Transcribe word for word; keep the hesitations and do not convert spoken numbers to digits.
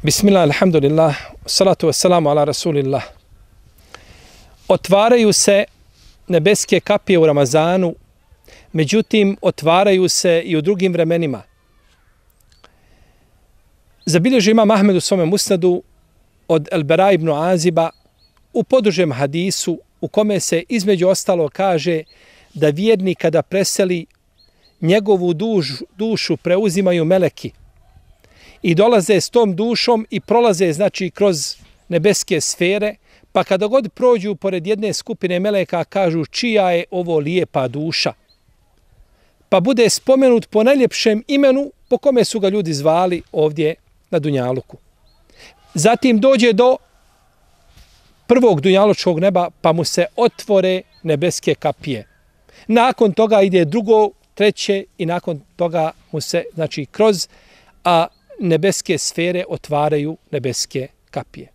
Bismillah, alhamdulillah, salatu wassalamu ala rasulillah. Otvaraju se nebeske kapije u Ramazanu, međutim, otvaraju se i u drugim vremenima. Zabilježio Imam Ahmed u svome musnadu od El-Bera ibn Aziba u podužem hadisu u kome se između ostalo kaže da vjernik kada preseli, njegovu duž, dušu preuzimaju meleki i dolaze s tom dušom i prolaze znači kroz nebeske sfere, pa kada god prođu pored jedne skupine meleka kažu čija je ovo lijepa duša. Pa bude spomenut po najljepšem imenu po kome su ga ljudi zvali ovdje na Dunjaluku. Zatim dođe do prvog dunjalučkog neba pa mu se otvore nebeske kapije. Nakon toga ide drugo, treće i nakon toga mu se znači kroz a nebeske sfere otvaraju nebeske kapije.